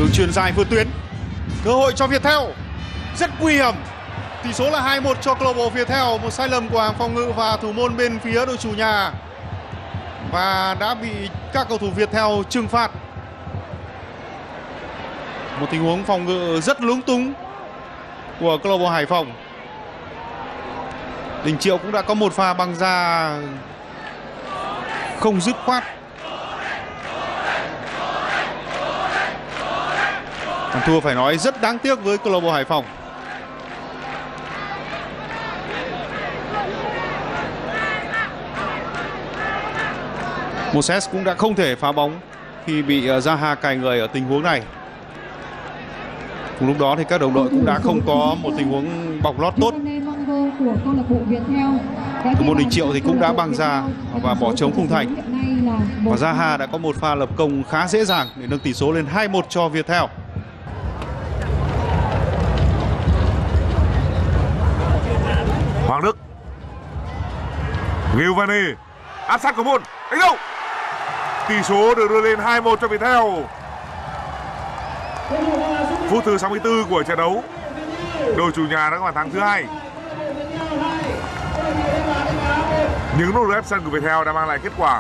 Đường chuyền dài vượt tuyến. Cơ hội cho Viettel. Rất nguy hiểm. Tỷ số là 2-1 cho câu lạc bộ Viettel. Một sai lầm của hàng phòng ngự và thủ môn bên phía đội chủ nhà. Và đã bị các cầu thủ Viettel trừng phạt. Một tình huống phòng ngự rất lúng túng của câu lạc bộ Hải Phòng. Đình Triệu cũng đã có một pha băng ra không dứt khoát. Thắng thua phải nói rất đáng tiếc với câu lạc bộ Hải Phòng. Moses cũng đã không thể phá bóng khi bị Zaha cài người ở tình huống này. Cùng lúc đó thì các đồng đội cũng đã không có một tình huống bọc lót tốt. Thủ môn Đình Triệu thì cũng đã băng ra và bỏ trống khung thành. Và Zaha đã có một pha lập công khá dễ dàng để nâng tỷ số lên 2-1 cho Viettel. Hoàng Đức, Gilvani áp sát cầu môn, đánh đâu. Tỷ số được đưa lên 2-1 cho Viettel. Phút thứ 64 của trận đấu, đội chủ nhà đã có bàn thắng thứ hai. Những nỗ lực ép sân của Viettel đã mang lại kết quả.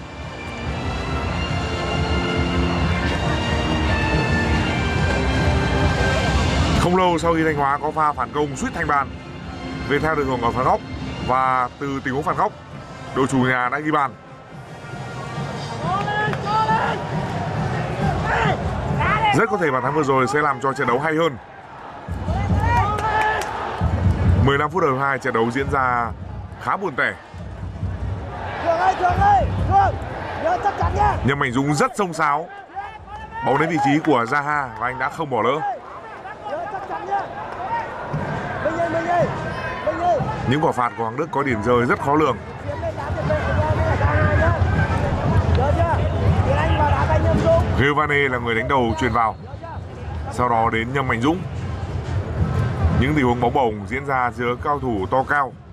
Không lâu sau khi Thanh Hóa có pha phản công suýt thành bàn, Viettel được hưởng ở phạt góc và từ tình huống phạt góc, đội chủ nhà đã ghi bàn. Rất có thể bàn thắng vừa rồi sẽ làm cho trận đấu hay hơn. 15 phút đầu 2, trận đấu diễn ra khá buồn tẻ. Nhâm Mạnh Dũng rất xông xáo. Bóng đến vị trí của Zaha và anh đã không bỏ lỡ. Những quả phạt của Hoàng Đức có điểm rơi rất khó lường. Gilvani là người đánh đầu chuyền vào. Sau đó đến Nhâm Mạnh Dũng. Những tình huống bóng bổng diễn ra giữa cao thủ to cao.